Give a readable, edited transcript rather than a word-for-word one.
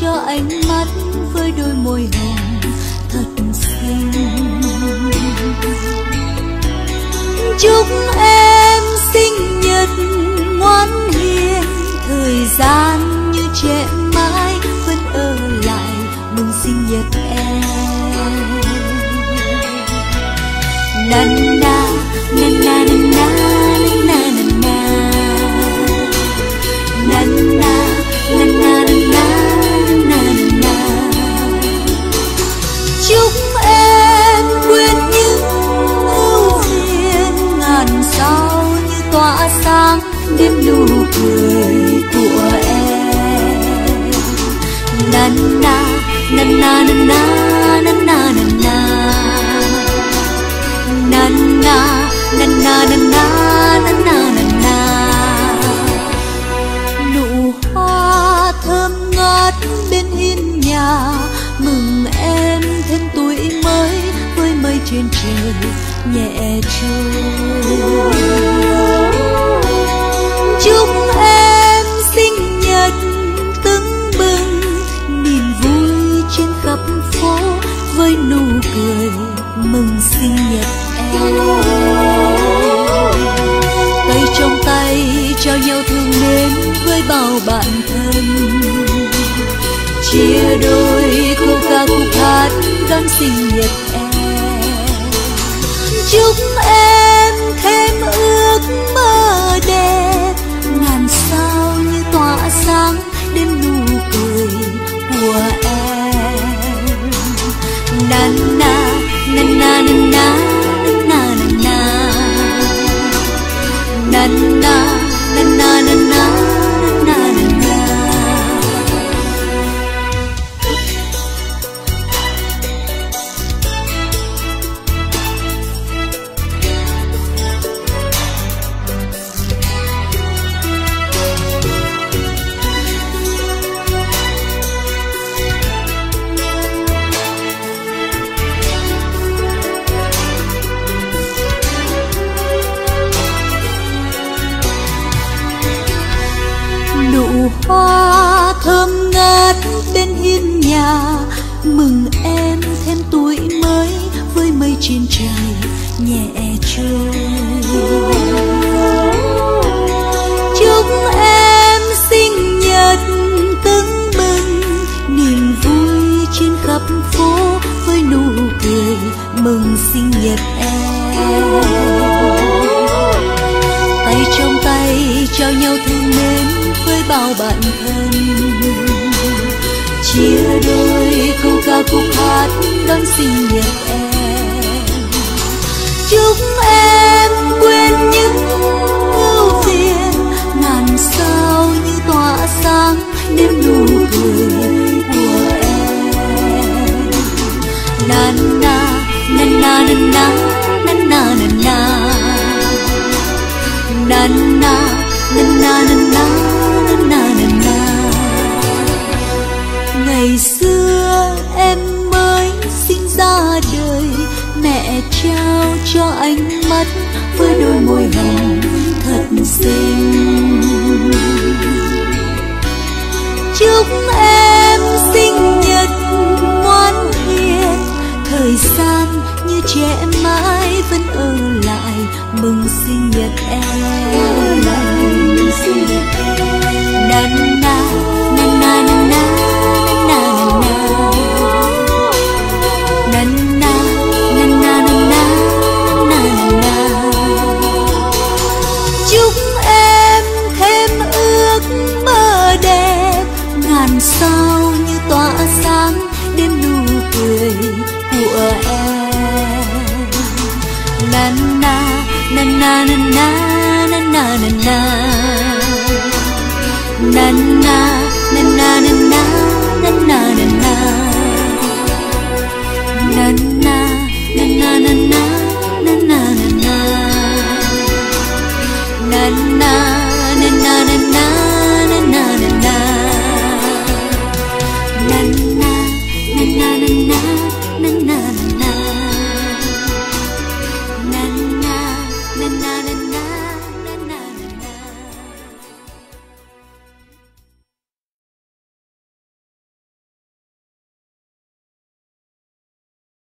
cho ánh mắt với đôi môi hồng thật xinh. Chúc em sinh nhật ngoan hiền, thời gian như trẻ mãi vẫn ở lại mừng sinh nhật em. Na na na na na na na na na na na na na na. Chúc em quên những ưu phiền, ngàn sao như tỏa sáng đêm nụ cười của em. Na na na na na na na na na na na na na na na na na. Nụ hoa thơm ngát bên hiên nhà mừng em thêm tuổi mới với mây trên trời nhẹ trôi. Chúc em sinh nhật tưng bừng, niềm vui trên khắp phố với nụ cười mừng sinh nhật em. Tay trong tay trao nhau thương mến với bao bạn thân, chia đôi câu ca khúc hát đón sinh nhật em. Chúc em thêm ước mơ đẹp, ngàn sao như tỏa sáng đêm nụ cười của em. Na na na na na na na na na na na na na na. Nụ hoa thơm ngát bên hiên nhà mừng em thêm tuổi mới với mây trên trời nhẹ trôi. Chúc em sinh nhật tưng bừng, niềm vui trên khắp phố với nụ cười mừng sinh nhật em. Tay trong tay trao nhau thương mến với bao bạn thân, chia đôi câu ca khúc hát đón sinh nhật em. Chúc em quên những ưu phiền, ngàn sao như tỏa sáng đêm nụ cười của em. Na na na na na na na na na na na na na na na na. Ngày xưa em mới sinh ra đời, mẹ trao cho ánh mắt với đôi môi hồng thật xinh. Chúc em sinh nhật ngoan hiền, thời gian như trẻ mãi vẫn ở lại mừng sinh nhật em. Na na na na na na na na na na na na na. Chúc em thêm ước mơ đẹp, ngàn sao như tỏa sáng đêm nụ cười của em. Na na na na na na na na na na na na na na na na na na na.